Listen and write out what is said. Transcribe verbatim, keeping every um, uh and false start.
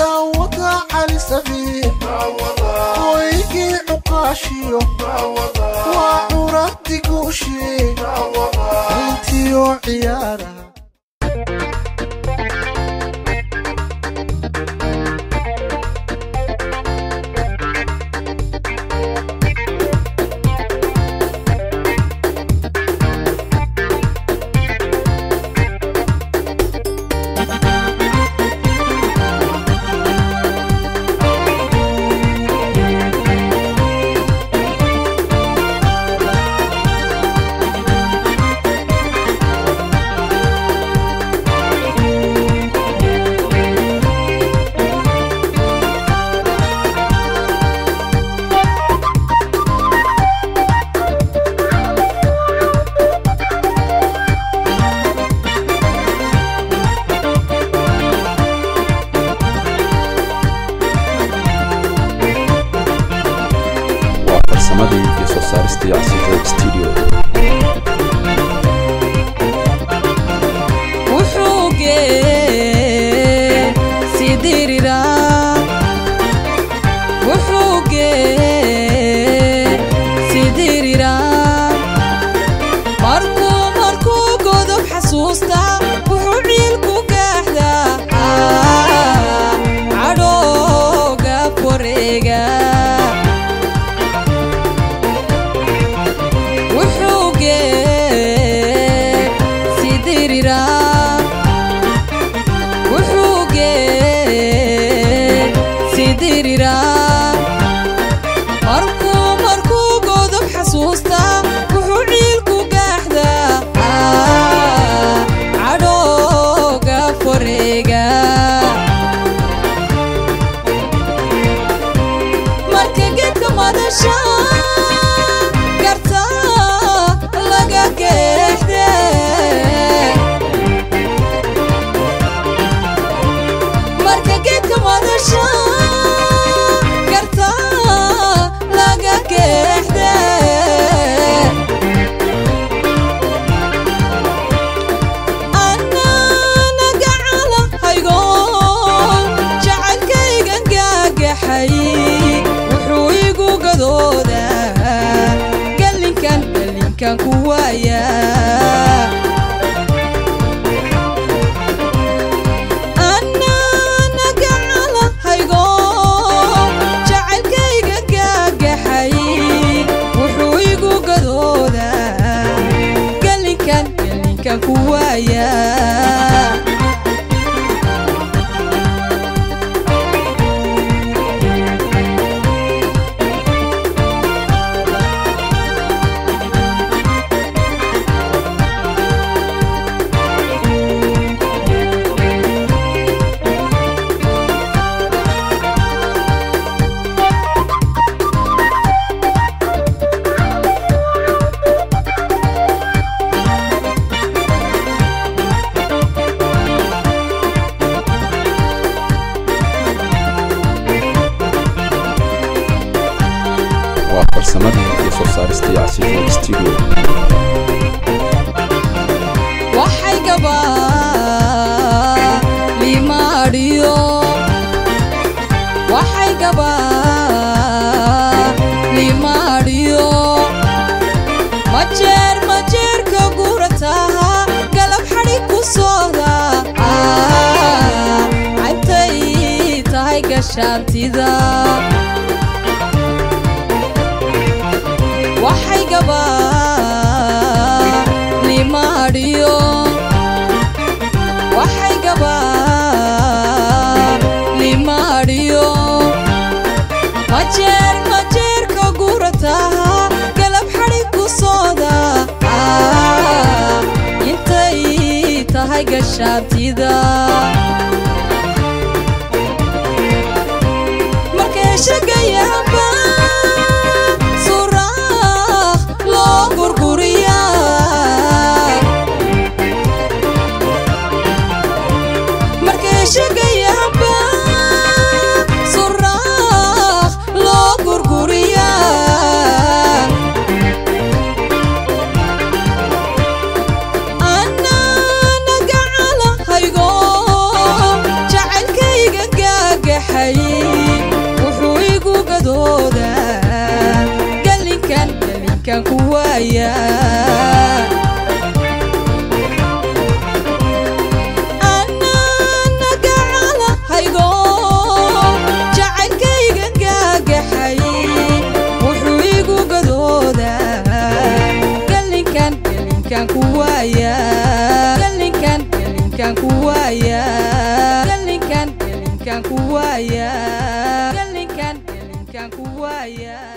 داوضة على سبيل ويجي عقاشيو وعورتي كوشي انتي وعيارها شانتيدا waxay gabaa limaadiyo waxay gabaa limaadiyo majeer majeer ka gurata galab xari ku sooda intay tahay gashaantida شقيا با صراخ لو غرغريا مركي شقيا با صراخ لو غرغريا أنا نقع على هيغو gagaxay wuxuu igu gadoodaa galinkan galinkan ku waaya kuwaya galinkan galinkan kuwaya galinkan galinkan kuwaya galinkan galinkan kuwaya